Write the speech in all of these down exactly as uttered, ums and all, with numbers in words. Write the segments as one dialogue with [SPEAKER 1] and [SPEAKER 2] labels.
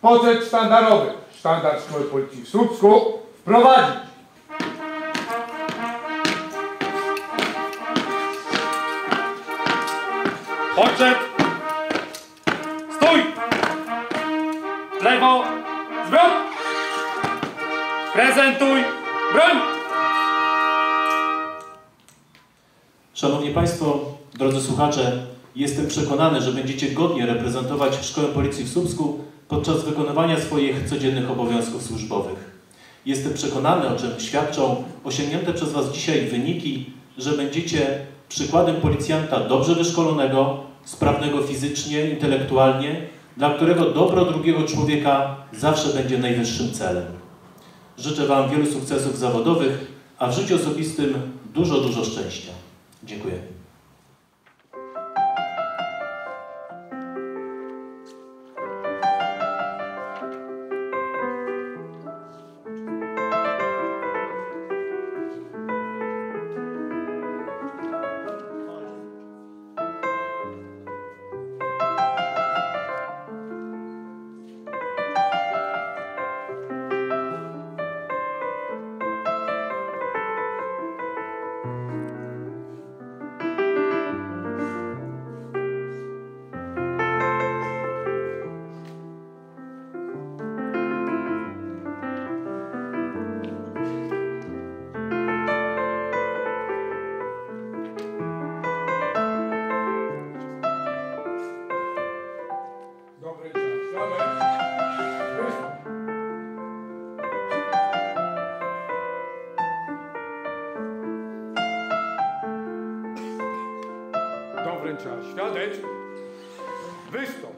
[SPEAKER 1] poczet sztandarowy, sztandar Szkoły Policji w Słupsku, wprowadzić.
[SPEAKER 2] Poczet! Stój! W lewo! Zwrot! Prezentuj! Broń!
[SPEAKER 3] Szanowni Państwo, drodzy słuchacze, jestem przekonany, że będziecie godnie reprezentować Szkołę Policji w Słupsku podczas wykonywania swoich codziennych obowiązków służbowych. Jestem przekonany, o czym świadczą osiągnięte przez Was dzisiaj wyniki, że będziecie przykładem policjanta dobrze wyszkolonego, sprawnego fizycznie, intelektualnie, dla którego dobro drugiego człowieka zawsze będzie najwyższym celem. Życzę Wam wielu sukcesów zawodowych, a w życiu osobistym dużo, dużo szczęścia. Dziękuję.
[SPEAKER 1] Do wręczenia świadectw. Wystąp.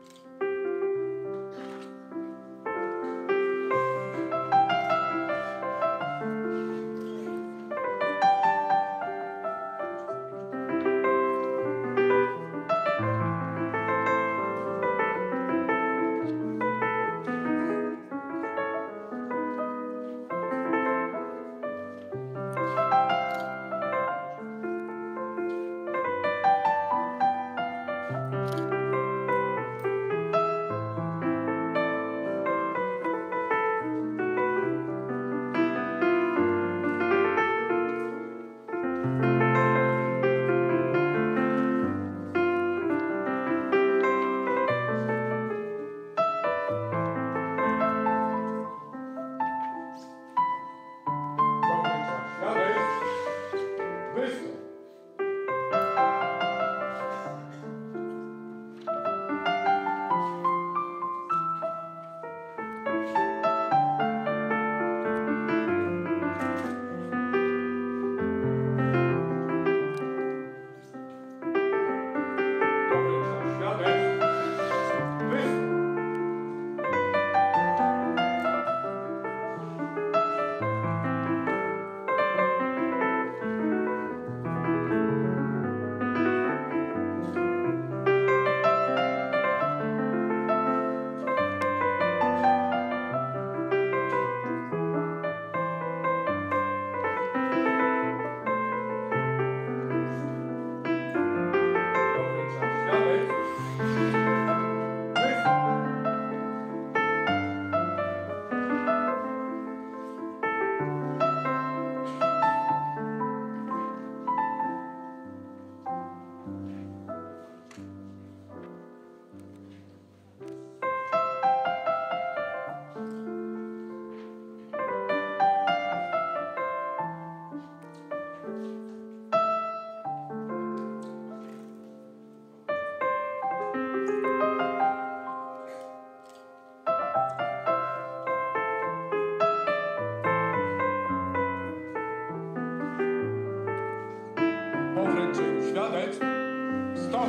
[SPEAKER 1] Świadectw. Stop.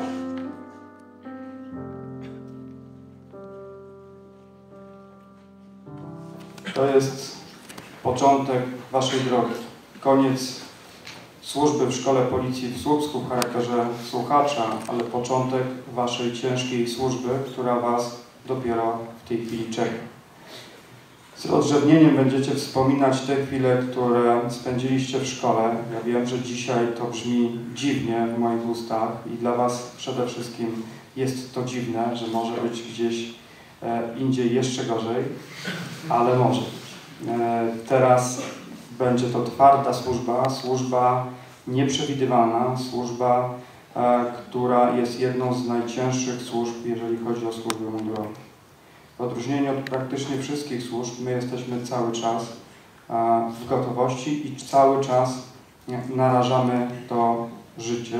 [SPEAKER 4] To jest początek Waszej drogi. Koniec służby w Szkole Policji w Słupsku w charakterze słuchacza, ale początek Waszej ciężkiej służby, która Was dopiero w tej chwili czeka. Z rozrzewnieniem będziecie wspominać te chwile, które spędziliście w szkole. Ja wiem, że dzisiaj to brzmi dziwnie w moich ustach i dla Was przede wszystkim jest to dziwne, że może być gdzieś indziej jeszcze gorzej, ale może być. Teraz będzie to twarda służba, służba nieprzewidywalna, służba, która jest jedną z najcięższych służb, jeżeli chodzi o służby mundurowe. W odróżnieniu od praktycznie wszystkich służb, my jesteśmy cały czas w gotowości i cały czas narażamy to życie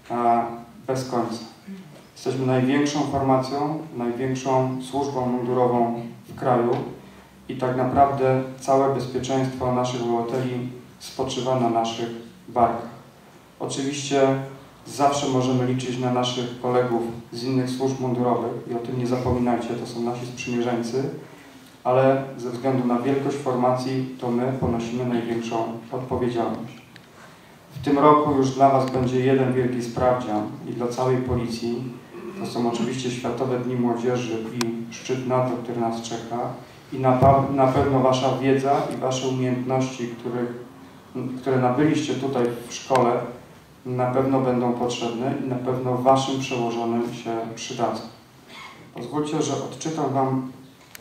[SPEAKER 4] bez końca. Jesteśmy największą formacją, największą służbą mundurową w kraju i tak naprawdę całe bezpieczeństwo naszych obywateli spoczywa na naszych barkach. Oczywiście zawsze możemy liczyć na naszych kolegów z innych służb mundurowych i o tym nie zapominajcie, to są nasi sprzymierzeńcy, ale ze względu na wielkość formacji to my ponosimy największą odpowiedzialność. W tym roku już dla Was będzie jeden wielki sprawdzian i dla całej policji. To są oczywiście Światowe Dni Młodzieży i szczyt NATO, który nas czeka. I na, na pewno Wasza wiedza i Wasze umiejętności, których, które nabyliście tutaj w szkole, na pewno będą potrzebne i na pewno Waszym przełożonym się przydadzą. Pozwólcie, że odczytam Wam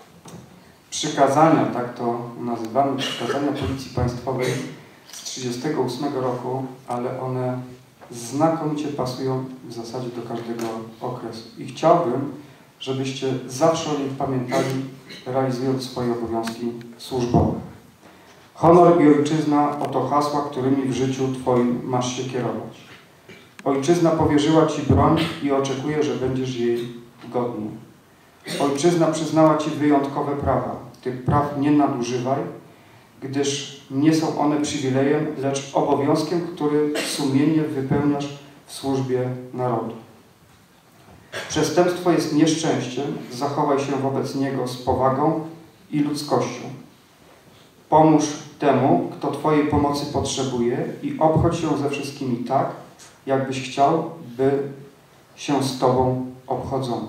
[SPEAKER 4] przykazania, tak to nazywamy, przykazania Policji Państwowej z trzydziestego ósmego roku, ale one znakomicie pasują w zasadzie do każdego okresu. I chciałbym, żebyście zawsze o nich pamiętali, realizując swoje obowiązki służbowe. Honor i ojczyzna – oto hasła, którymi w życiu Twoim masz się kierować. Ojczyzna powierzyła Ci broń i oczekuje, że będziesz jej godny. Ojczyzna przyznała Ci wyjątkowe prawa. Tych praw nie nadużywaj, gdyż nie są one przywilejem, lecz obowiązkiem, który sumiennie wypełniasz w służbie narodu. Przestępstwo jest nieszczęściem, zachowaj się wobec niego z powagą i ludzkością. Pomóż temu, kto Twojej pomocy potrzebuje i obchodź się ze wszystkimi tak, jakbyś chciał, by się z Tobą obchodzono.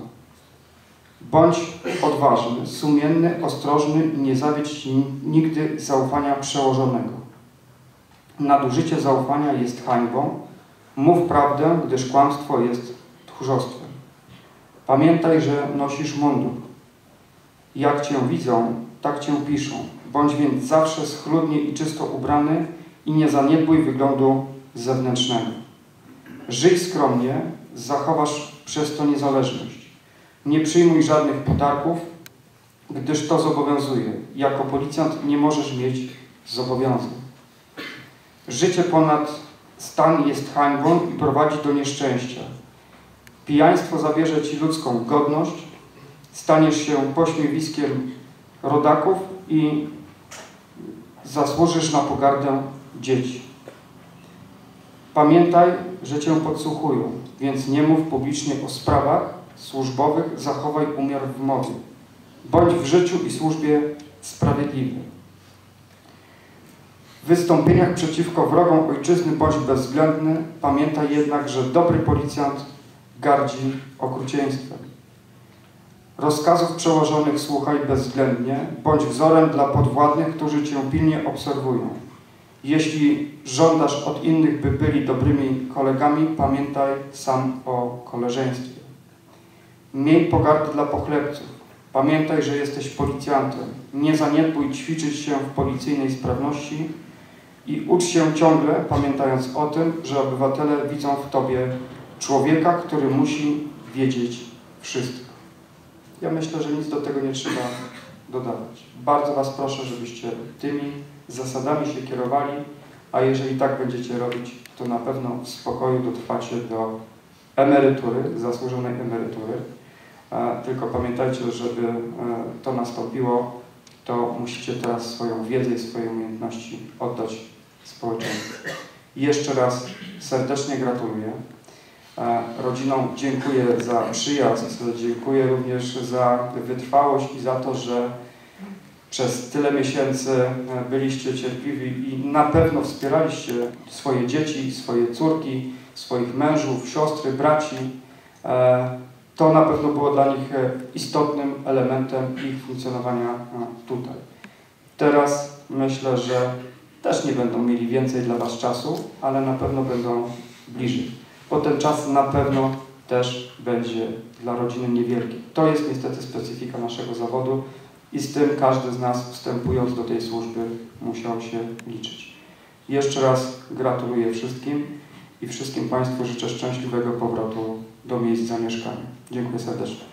[SPEAKER 4] Bądź odważny, sumienny, ostrożny i nie zawiedź nigdy zaufania przełożonego. Nadużycie zaufania jest hańbą. Mów prawdę, gdyż kłamstwo jest tchórzostwem. Pamiętaj, że nosisz mundur. Jak Cię widzą, tak Cię piszą. Bądź więc zawsze schludnie i czysto ubrany i nie zaniedbuj wyglądu zewnętrznego. Żyj skromnie, zachowasz przez to niezależność. Nie przyjmuj żadnych podarków, gdyż to zobowiązuje. Jako policjant nie możesz mieć zobowiązań. Życie ponad stan jest hańbą i prowadzi do nieszczęścia. Pijaństwo zabierze Ci ludzką godność, staniesz się pośmiewiskiem rodaków i zasłużysz na pogardę dzieci. Pamiętaj, że Cię podsłuchują, więc nie mów publicznie o sprawach służbowych, zachowaj umiar w mowie. Bądź w życiu i służbie sprawiedliwy. W wystąpieniach przeciwko wrogom ojczyzny bądź bezwzględny, pamiętaj jednak, że dobry policjant gardzi okrucieństwem. Rozkazów przełożonych słuchaj bezwzględnie, bądź wzorem dla podwładnych, którzy Cię pilnie obserwują. Jeśli żądasz od innych, by byli dobrymi kolegami, pamiętaj sam o koleżeństwie. Miej pogardę dla pochlebców. Pamiętaj, że jesteś policjantem. Nie zaniedbuj ćwiczyć się w policyjnej sprawności i ucz się ciągle, pamiętając o tym, że obywatele widzą w Tobie człowieka, który musi wiedzieć wszystko. Ja myślę, że nic do tego nie trzeba dodawać. Bardzo Was proszę, żebyście tymi zasadami się kierowali, a jeżeli tak będziecie robić, to na pewno w spokoju dotrwacie do emerytury, zasłużonej emerytury. Tylko pamiętajcie, żeby to nastąpiło, to musicie teraz swoją wiedzę i swoje umiejętności oddać społeczeństwu. I jeszcze raz serdecznie gratuluję. Rodzinom dziękuję za przyjazd, dziękuję również za wytrwałość i za to, że przez tyle miesięcy byliście cierpliwi i na pewno wspieraliście swoje dzieci, swoje córki, swoich mężów, siostry, braci. To na pewno było dla nich istotnym elementem ich funkcjonowania tutaj. Teraz myślę, że też nie będą mieli więcej dla Was czasu, ale na pewno będą bliżej. Bo ten czas na pewno też będzie dla rodziny niewielki. To jest niestety specyfika naszego zawodu i z tym każdy z nas, wstępując do tej służby, musiał się liczyć. Jeszcze raz gratuluję wszystkim i wszystkim Państwu życzę szczęśliwego powrotu do miejsc zamieszkania. Dziękuję serdecznie.